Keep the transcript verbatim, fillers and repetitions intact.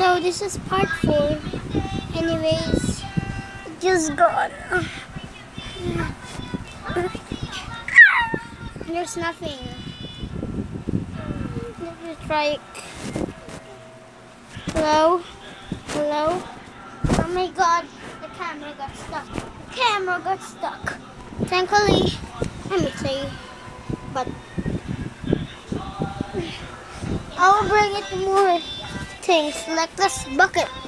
So this is part four. Anyways, it just gone. There's nothing. Let me try. Hello? Hello? Oh my god, the camera got stuck. The camera got stuck. Thankfully, let me say, but I'll bring it more things like this bucket.